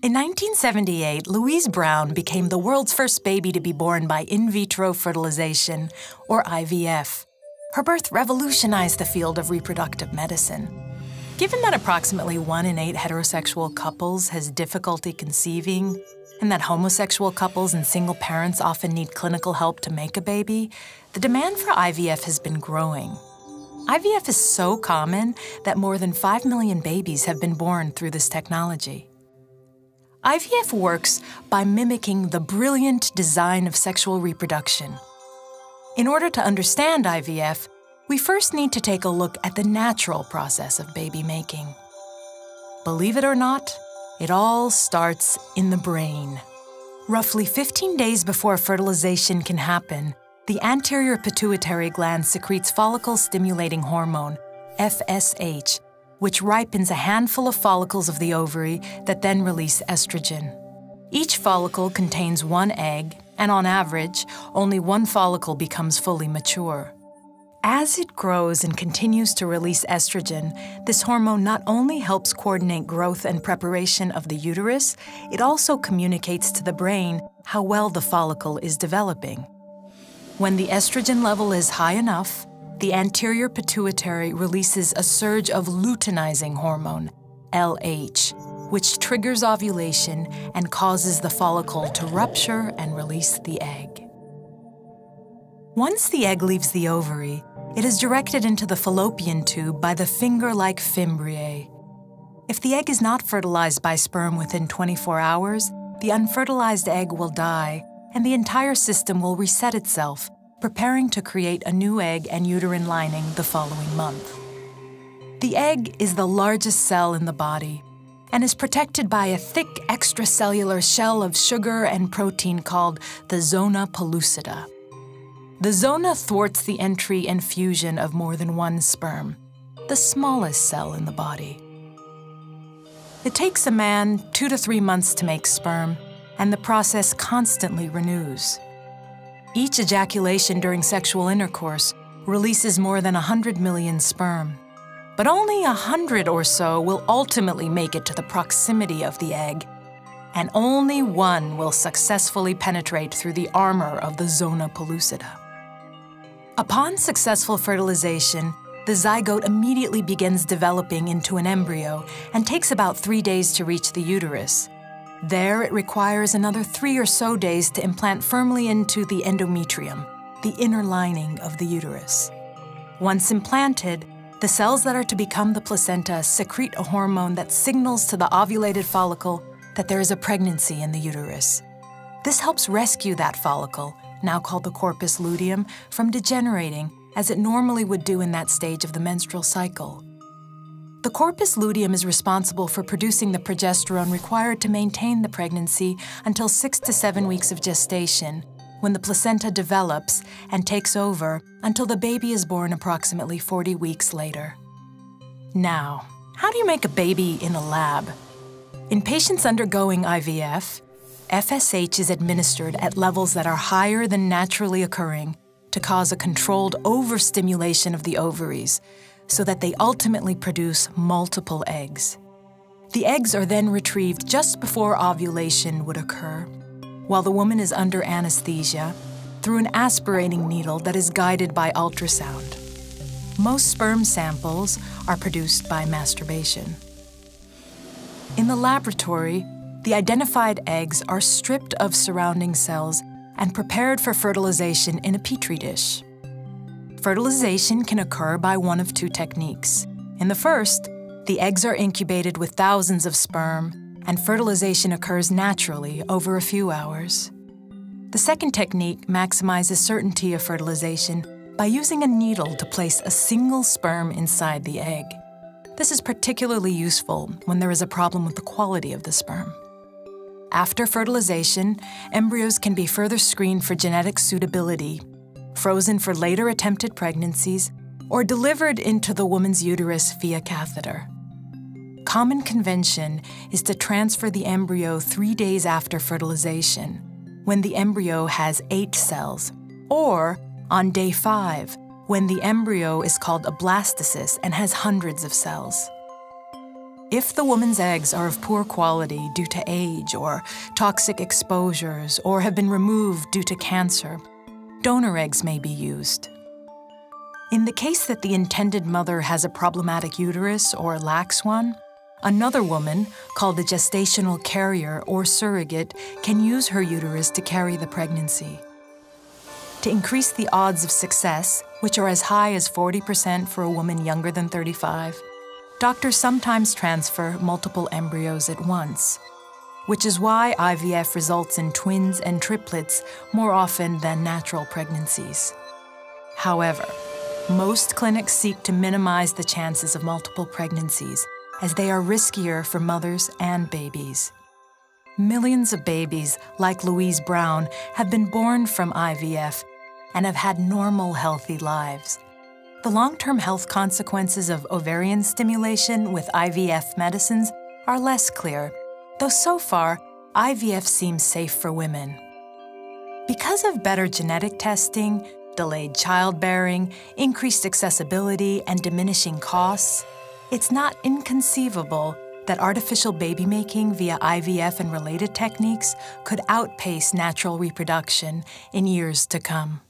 In 1978, Louise Brown became the world's first baby to be born by in vitro fertilization, or IVF. Her birth revolutionized the field of reproductive medicine. Given that approximately 1 in 8 heterosexual couples has difficulty conceiving, and that homosexual couples and single parents often need clinical help to make a baby, the demand for IVF has been growing. IVF is so common that more than 5 million babies have been born through this technology. IVF works by mimicking the brilliant design of sexual reproduction. In order to understand IVF, we first need to take a look at the natural process of baby making. Believe it or not, it all starts in the brain. Roughly 15 days before fertilization can happen, the anterior pituitary gland secretes follicle-stimulating hormone, FSH, which ripens a handful of follicles of the ovary that then release estrogen. Each follicle contains 1 egg, and on average, only 1 follicle becomes fully mature. As it grows and continues to release estrogen, this hormone not only helps coordinate growth and preparation of the uterus, it also communicates to the brain how well the follicle is developing. When the estrogen level is high enough, the anterior pituitary releases a surge of luteinizing hormone, LH, which triggers ovulation and causes the follicle to rupture and release the egg. Once the egg leaves the ovary, it is directed into the fallopian tube by the finger-like fimbriae. If the egg is not fertilized by sperm within 24 hours, the unfertilized egg will die, and the entire system will reset itself, preparing to create a new egg and uterine lining the following month. The egg is the largest cell in the body and is protected by a thick extracellular shell of sugar and protein called the zona pellucida. The zona thwarts the entry and fusion of more than 1 sperm, the smallest cell in the body. It takes a man 2 to 3 months to make sperm, and the process constantly renews. Each ejaculation during sexual intercourse releases more than 100 million sperm, but only 100 or so will ultimately make it to the proximity of the egg, and only 1 will successfully penetrate through the armor of the zona pellucida. Upon successful fertilization, the zygote immediately begins developing into an embryo and takes about 3 days to reach the uterus. There, it requires another 3 or so days to implant firmly into the endometrium, the inner lining of the uterus. Once implanted, the cells that are to become the placenta secrete a hormone that signals to the ovulated follicle that there is a pregnancy in the uterus. This helps rescue that follicle, now called the corpus luteum, from degenerating as it normally would do in that stage of the menstrual cycle. The corpus luteum is responsible for producing the progesterone required to maintain the pregnancy until 6 to 7 weeks of gestation, when the placenta develops and takes over until the baby is born approximately 40 weeks later. Now, how do you make a baby in a lab? In patients undergoing IVF, FSH is administered at levels that are higher than naturally occurring to cause a controlled overstimulation of the ovaries, so that they ultimately produce multiple eggs. The eggs are then retrieved just before ovulation would occur, while the woman is under anesthesia through an aspirating needle that is guided by ultrasound. Most sperm samples are produced by masturbation. In the laboratory, the identified eggs are stripped of surrounding cells and prepared for fertilization in a petri dish. Fertilization can occur by one of 2 techniques. In the first, the eggs are incubated with thousands of sperm, and fertilization occurs naturally over a few hours. The second technique maximizes certainty of fertilization by using a needle to place a single sperm inside the egg. This is particularly useful when there is a problem with the quality of the sperm. After fertilization, embryos can be further screened for genetic suitability, frozen for later attempted pregnancies, or delivered into the woman's uterus via catheter. Common convention is to transfer the embryo 3 days after fertilization, when the embryo has 8 cells, or on day 5, when the embryo is called a blastocyst and has hundreds of cells. If the woman's eggs are of poor quality due to age or toxic exposures or have been removed due to cancer, donor eggs may be used. In the case that the intended mother has a problematic uterus or lacks one, another woman, called a gestational carrier or surrogate, can use her uterus to carry the pregnancy. To increase the odds of success, which are as high as 40% for a woman younger than 35, doctors sometimes transfer multiple embryos at once, which is why IVF results in twins and triplets more often than natural pregnancies. However, most clinics seek to minimize the chances of multiple pregnancies, as they are riskier for mothers and babies. Millions of babies, like Louise Brown, have been born from IVF and have had normal, healthy lives. The long-term health consequences of ovarian stimulation with IVF medicines are less clear, though so far, IVF seems safe for women. Because of better genetic testing, delayed childbearing, increased accessibility, and diminishing costs, it's not inconceivable that artificial baby making via IVF and related techniques could outpace natural reproduction in years to come.